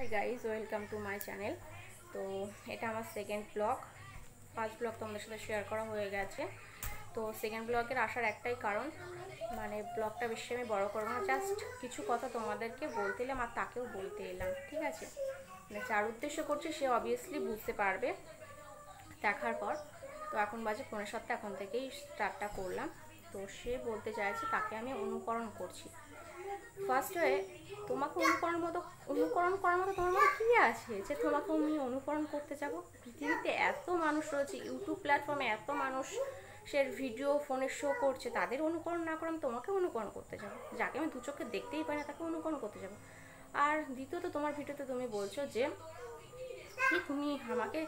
Guys, welcome to my channel. তো এটা আমার সেকেন্ড ব্লগ। ফার্স্ট ব্লগ তোমাদের সাথে শেয়ার করা হয়ে গেছে। তো সেকেন্ড ব্লগের আসার একটাই কারণ, মানে ব্লগটা বেশি আমি বড় করবো না, জাস্ট কিছু কথা তোমাদেরকে বলতে এলাম আর তাকেও বলতে এলাম, ঠিক আছে? মানে যার উদ্দেশ্য করছি সে অবভিয়াসলি বুঝতে পারবে দেখার পর। তো এখন বাজে 6:45, এখন থেকেই স্টার্টটা করলাম। তো সে বলতে চাইছে তাকে আমি অনুকরণ করছি। ফার্স্টে তোমাকে অনুকরণ করার মতো তোমার মধ্যে কী আছে যে তোমাকে আমি অনুকরণ করতে যাব? পৃথিবীতে এত মানুষ রয়েছে, ইউটিউব প্ল্যাটফর্মে এত মানুষের ভিডিও ফোনে শো করছে, তাদের অনুকরণ না করে আমি তোমাকে অনুকরণ করতে যাব? যাকে আমি দু চোখে দেখতেই পাই না তাকে অনুকরণ করতে যাব? আর দ্বিতীয়ত, তোমার ভিডিওতে তুমি বলছো যে কি তুমি আমাকে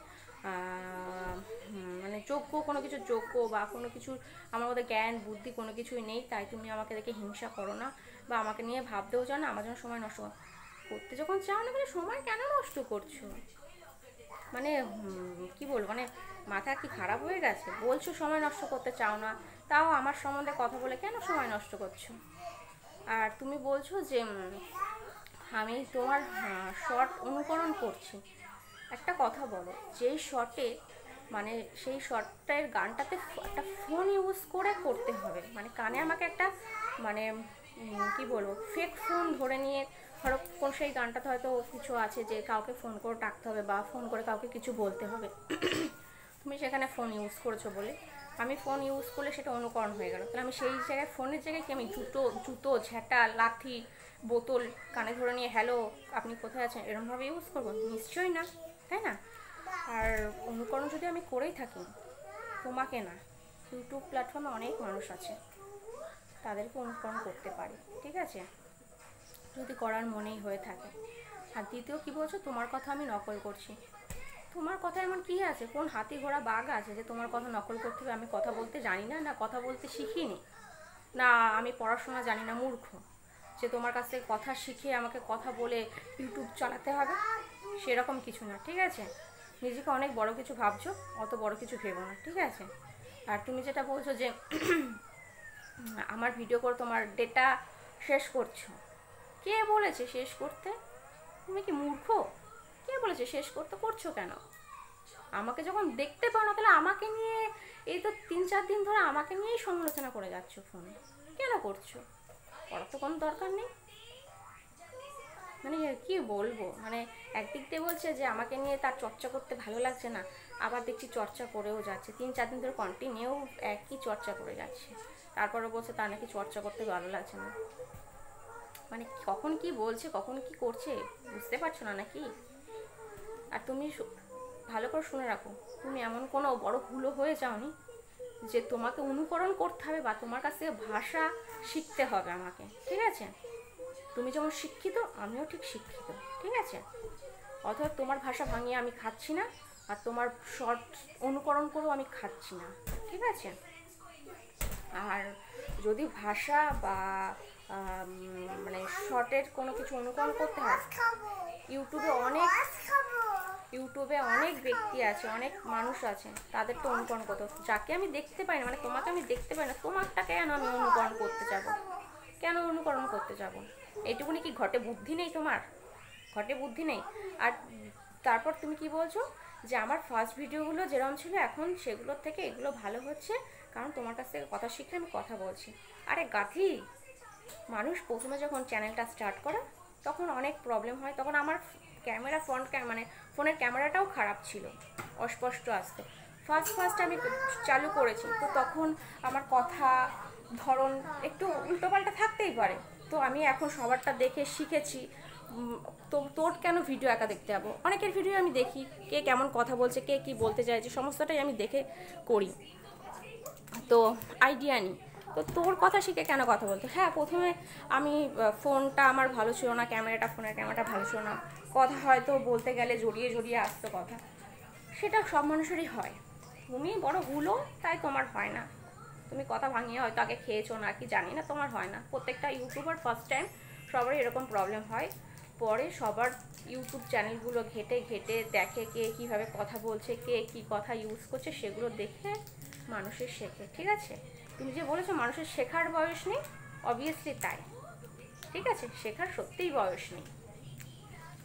মানে কোনো কিছু যোগ্য বা কোনো কিছুর আমার মধ্যে জ্ঞান বুদ্ধি কোনো কিছুই নেই, তাই তুমি আমাকে দেখে হিংসা করো না বা আমাকে নিয়ে ভাবতেও চাও না, আমার জন্য সময় নষ্ট করতে যখন চাও না, মানে সময় কেন নষ্ট করছো? মানে কি বলবো, মানে মাথা কি খারাপ হয়ে গেছে? বলছো সময় নষ্ট করতে চাও না, তাও আমার সম্বন্ধে কথা বলে কেন সময় নষ্ট করছো? আর তুমি বলছো যে আমি তোমার শর্ট অনুকরণ করছি। একটা কথা বলো, যেই শর্টে মানে সেই শর্টের গানটাতে একটা ফোন ইউজ করে করতে হবে, মানে কানে আমাকে একটা মানে কি বলবো ফেক ফোন ধরে নিয়ে ধরো কোন সেই গানটাতে হয়তো কিছু আছে যে কাউকে ফোন করে ডাকতে হবে বা ফোন করে কাউকে কিছু বলতে হবে, তুমি সেখানে ফোন ইউজ করেছো বলে আমি ফোন ইউজ করলে সেটা অনুকরণ হয়ে গেল। তাহলে আমি সেই জায়গায় ফোনের জায়গায় কি আমি জুতো ঝ্যাঁটা লাঠি বোতল কানে ধরে নিয়ে হ্যালো আপনি কোথায় আছেন এরকমভাবে ইউজ করবো? নিশ্চয়ই না, তাই না? আর অনুকরণ যদি আমি করেই থাকি, তোমাকে না, ইউটিউব প্ল্যাটফর্মে অনেক মানুষ আছে, তাদেরকে অনুকরণ করতে পারি, ঠিক আছে? যদি করার মনেই হয়ে থাকে। আর দ্বিতীয় কী বলছো, তোমার কথা আমি নকল করছি। তোমার কথা এমন কী আছে, কোন হাতি ঘোড়া বাঘ আছে যে তোমার কথা নকল করতে হবে? আমি কথা বলতে জানি না, না কথা বলতে শিখিনি, না আমি পড়াশোনা জানি না, মূর্খ যে তোমার কাছ থেকে কথা শিখে আমাকে কথা বলে ইউটিউব চালাতে হবে, সেরকম কিছু না, ঠিক আছে? নিজেকে অনেক বড় কিছু ভাবছো, অত বড় কিছু ভেবো না, ঠিক আছে? আর তুমি যেটা বলছো যে আমার ভিডিও করে তোমার ডেটা শেষ করছো, কে বলেছে শেষ করতে? তুমি কি মূর্খ? কে বলেছে শেষ করতে? করছো কেন? আমাকে যখন দেখতে পাও না, তাহলে আমাকে নিয়ে এই তো 3-4 দিন ধরে আমাকে নিয়েই সমালোচনা করে যাচ্ছ ফোনে, কেন করছো? করার তো কোনো দরকার নেই। মানে কি বলবো, মানে একদিক দিয়ে বলছে যে আমাকে নিয়ে তার চর্চা করতে ভালো লাগছে না, আবার দেখছি চর্চা করেও যাচ্ছে, 3-4 দিন ধরে কন্টিনিউ একই চর্চা করে যাচ্ছে, তারপরে বলছে তার নাকি চর্চা করতে ভালো লাগছে না। মানে কখন কি বলছে কখন কি করছে বুঝতে পারছো না নাকি? আর তুমি ভালো করে শুনে রাখো, তুমি এমন কোনো বড় ভুলও হয়ে যাওনি যে তোমাকে অনুকরণ করতে হবে বা তোমার কাছ থেকে ভাষা শিখতে হবে আমাকে, ঠিক আছে? তুমি যেমন শিক্ষিত আমিও ঠিক শিক্ষিত, ঠিক আছে? অথবা তোমার ভাষা ভাঙিয়ে আমি খাচ্ছি না, আর তোমার শর্ট অনুকরণ করেও আমি খাচ্ছি না, ঠিক আছে? আর যদি ভাষা বা মানে শর্টের কোনো কিছু অনুকরণ করতে হয়, ইউটিউবে অনেক ব্যক্তি আছে, অনেক মানুষ আছে, তাদের তো অনুকরণ করতে হবে। যাকে আমি দেখতে পাই না, মানে তোমাকে আমি দেখতে পাই না, তোমারটা কেন আমি অনুকরণ করতে যাব? কেন অনুকরণ করতে যাব? এইটুকুনি কি ঘটে বুদ্ধি নেই তোমার? ঘটে বুদ্ধি নেই? আর তারপর তুমি কি বলছো যে আমার ফার্স্ট ভিডিওগুলো যেরকম ছিল এখন সেগুলোর থেকে এগুলো ভালো হচ্ছে, কারণ তোমার কাছ থেকে কথা শিখে আমি কথা বলছি। আরে গাধি, মানুষ প্রথমে যখন চ্যানেলটা স্টার্ট করে তখন অনেক প্রবলেম হয়, তখন আমার ক্যামেরা মানে ফোনের ক্যামেরাটাও খারাপ ছিল, অস্পষ্ট আসতো। ফার্স্ট আমি চালু করেছি, তো তখন আমার কথা ধরন একটু উল্টোপাল্টা থাকতেই পারে, তো আমি এখন সবারটা দেখে শিখেছি। তো তোর কেন ভিডিও একা দেখতে যাবো? অনেকের ভিডিও আমি দেখি, কে কেমন কথা বলছে, কে কী বলতে চাইছে, সমস্তটাই আমি দেখে করি, তো আইডিয়া নিই। তো তোর কথা শিখে কেন কথা বলতো? হ্যাঁ, প্রথমে আমি ফোনটা আমার ভালো ছিল না, ফোনের ক্যামেরাটা ভালো ছিল না, কথা হয়তো বলতে গেলে জড়িয়ে জড়িয়ে আসতো কথা, সেটা সব মানুষেরই হয়। তুমি বড় হুলো, তাই তোমার হয় না। তুমি কথা ভাঙিয়ে হয়তো আগে খেয়েছো না কি জানি না, তোমার হয় না। প্রত্যেকটা ইউটিউবার ফার্স্ট টাইম সবারই এরকম প্রবলেম হয়, পরে সবার ইউটিউব চ্যানেলগুলো ঘেটে ঘেটে দেখে কে কীভাবে কথা বলছে, কে কী কথা ইউজ করছে, সেগুলো দেখে মানুষের শেখে, ঠিক আছে? তুমি যে বলেছো মানুষের শেখার বয়স নেই, অবভিয়াসলি তাই, ঠিক আছে? শেখার সত্যিই বয়স নেই।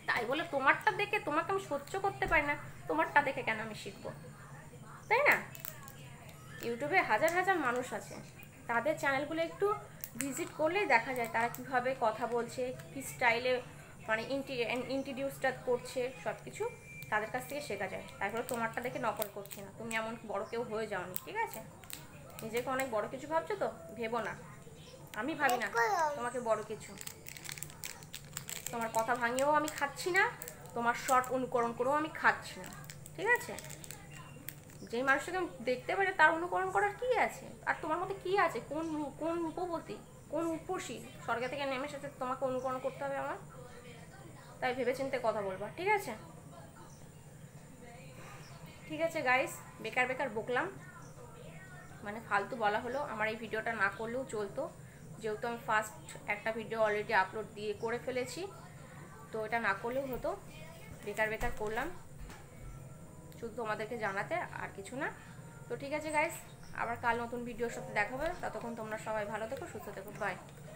তাই বলে তোমারটা দেখে তোমাকে আমি সহ্য করতে পারি না, তোমারটা দেখে কেন আমি শিখবো, তাই না? ইউটিউবে হাজার হাজার মানুষ আছে, তাদের চ্যানেলগুলো একটু ভিজিট করলেই দেখা যায় তারা কীভাবে কথা বলছে, কী স্টাইলে মানে ইন্ট্রোডিউসটা করছে, সব কিছু তাদের কাছ থেকে শেখা যায়। তারপরে তোমারটা দেখে নকল করছি না, তুমি এমন বড় কেউ হয়ে যাওনি, ঠিক আছে? নিজেকে অনেক বড় কিছু ভাবছো তো ভেবো না, আমি ভাবি না তোমাকে বড় কিছু। তোমার কথা ভাঙিয়েও আমি খাচ্ছি না, তোমার শর্ট অনুকরণ করেও আমি খাচ্ছি না, ঠিক আছে? যেই মানুষটাকে আমি দেখতে পারি তার অনুকরণ করার কি আছে? আর তোমার মধ্যে কি আছে? কোন রূপবতী, কোন উপসী স্বর্গ থেকে নেমে এসেছে তোমাকে অনুকরণ করতে হবে আমার? তাই ভেবেচিন্তে কথা বলবা, ঠিক আছে? ঠিক আছে গাইস, বেকার বেকার বকলাম, মানে ফালতু বলা হলো। আমার এই ভিডিওটা না করলেও চলতো, যেহেতু আমি ফার্স্ট একটা ভিডিও অলরেডি আপলোড করে ফেলেছি, তো এটা না করলেও হতো। বেকার বেকার করলাম শুধু তোমাদেরকে জানাতে, আর কিছু না। তো ঠিক আছে গাইস, আবার কাল নতুন ভিডিওর সাথে দেখা হবে। ততক্ষণ তোমরা সবাই ভালো থেকো, সুস্থ থেকো, বাই।